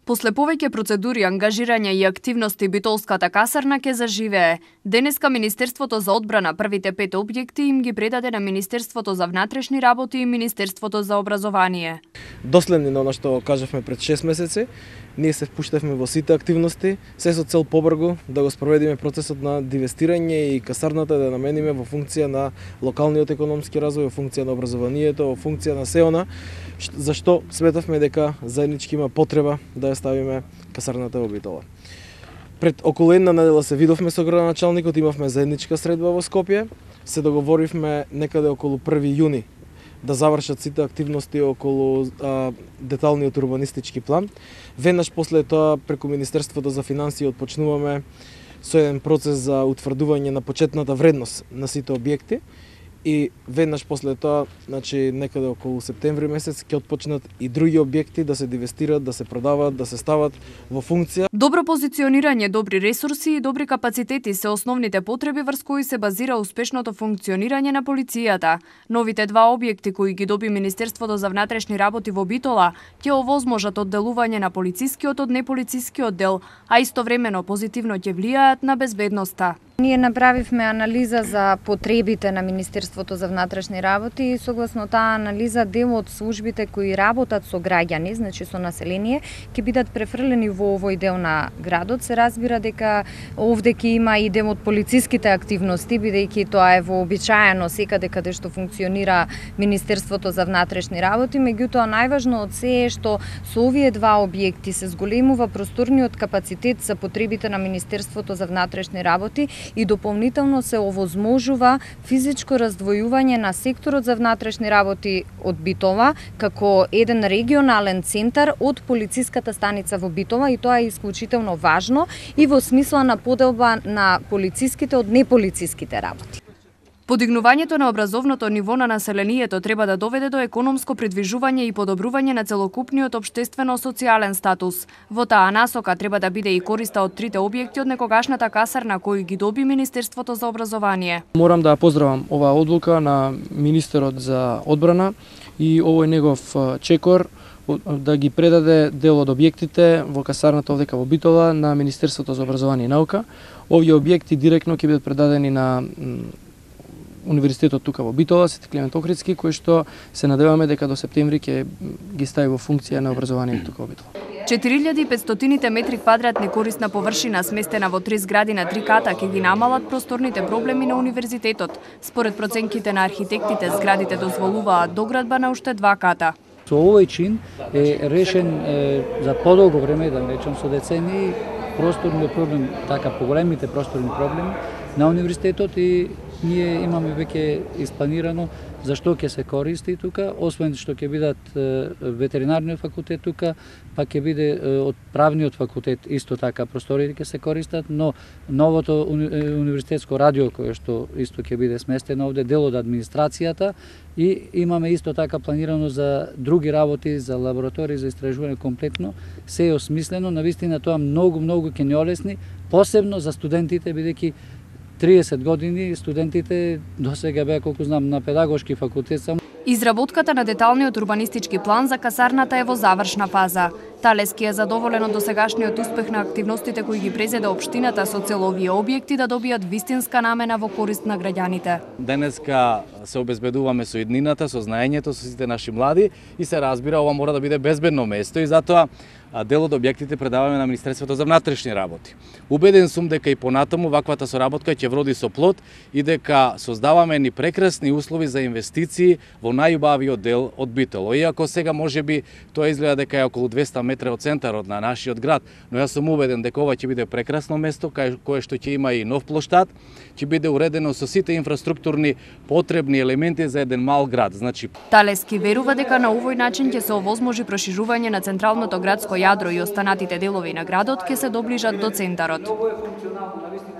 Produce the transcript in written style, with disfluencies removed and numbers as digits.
После повеќе процедури, ангажирање и активности битолската касарна ќе заживее. Денеска Министерството за одбрана првите 5 објекти им ги предаде на Министерството за внатрешни работи и Министерството за образование. Доследни на она што кажавме пред 6 месеци, ние се впуштавме во сите активности, се со цел побрзо да го спроведиме процесот на дивестирање и касарната да намениме во функција на локалниот економски развој, во функција на образованието, во функција на се она, зашто сметавме дека заеднички има потреба да ја ставиме касарната во Битола. Пред околу една недела се видовме со градоначалникот, имавме заедничка средба во Скопје, се договоривме некаде околу 1 јуни да завршат сите активности околу деталниот урбанистички план. Веднаш после тоа преку Министерството за финансии отпочнуваме со еден процес за утврдување на почетната вредност на сите објекти и веднаш после тоа, значи некаде околу септември месец ќе отпочнат и други објекти да се дивестират, да се продават, да се стават во функција. Добро позиционирање, добри ресурси и добри капацитети се основните потреби врз кои се базира успешното функционирање на полицијата. Новите 2 објекти кои ги доби Министерството за внатрешни работи во Битола ќе овозможат одделување на полицискиот од неполицискиот дел, а истовремено позитивно ќе влијаат на безбедноста. Ние направивме анализа за потребите на Министерството за внатрешни работи и согласно таа анализа дел од службите кои работат со граѓани, значи со население, ќе бидат префрлени во овој дел на градот. Се разбира дека овде ќе има и дел од полициските активности, бидејќи тоа е вообичаено секаде каде што функционира Министерството за внатрешни работи, меѓутоа најважно од се е што со овие 2 објекти се зголемува просторниот капацитет за потребите на Министерството за внатрешни работи и дополнително се овозможува физичко раздвојување на секторот за внатрешни работи од Битола како еден регионален центар од полициската станица во Битола и тоа е исклучително важно и во смисла на поделба на полициските од неполициските работи. Подигнувањето на образовното ниво на населението треба да доведе до економско придвижување и подобрување на целокупниот општествено-социјален статус. Во таа насока треба да биде и користа од 3 објекти од некогашната касарна кои ги доби Министерството за образование. Морам да поздравам оваа одлука на министерот за одбрана и овој негов чекор да ги предаде дел од објектите во касарната овдека во Битола на Министерството за образование и наука. Овие објекти директно ќе бидат предадени на Универзитетот тука во Битола, Свети Климент Охридски, кој што се надеваме дека до септември ќе ги стави во функција на образованието тука во Битола. 4500 метри квадратни корисна површина сместена во 3 згради на 3 ката ќе ги намалат просторните проблеми на универзитетот. Според проценките на архитектите, зградите дозволуваат доградба на уште 2 ката. Со овој чин е решен за подолго време, да речем со децении, просторниот проблем, така поголемите просторни проблеми на универзитетот и ние имаме веќе испланирано зашто ќе се користи тука, освен што ќе бидат ветеринарниот факултет тука, па ќе биде од правниот факултет исто така просторите ќе се користат, но новото универзитетско радио кое што исто ќе биде сместено овде, дел од администрацијата и имаме исто така планирано за други работи, за лаборатории, за истражување комплетно, се е осмислено, навистина тоа многу ќе ни олесни, посебно за студентите, бидејќи 30 години студентите досега беа, колку знам, на педагошки факултет само. Изработката на деталниот урбанистички план за касарната е во завршна фаза. Талески е задоволен од досегашниот успех на активностите кои ги презеде општината со цел овие објекти да добијат вистинска намена во корист на граѓаните. Денеска се обезбедуваме со иднината, со знаењето, со сите наши млади и се разбира ова мора да биде безбедно место и затоа дел од објектите предаваме на Министерството за внатрешни работи. Убеден сум дека и понатаму ваквата соработка ќе вроди со плод и дека создаваме ни прекрасни услови за инвестиции во најубавиот дел од Битола. Иако сега можеби тоа изгледа дека е околу 200 метра од центарот на нашиот град, но јас сум убеден дека ова ќе биде прекрасно место кое што ќе има и нов плоштад, ќе биде уредено со сите инфраструктурни потребни елементи за еден мал град. Значи Талески верува дека на овој начин ќе се овозможи проширување на централното градско јадро и останатите делови на градот ќе се доближат до центарот.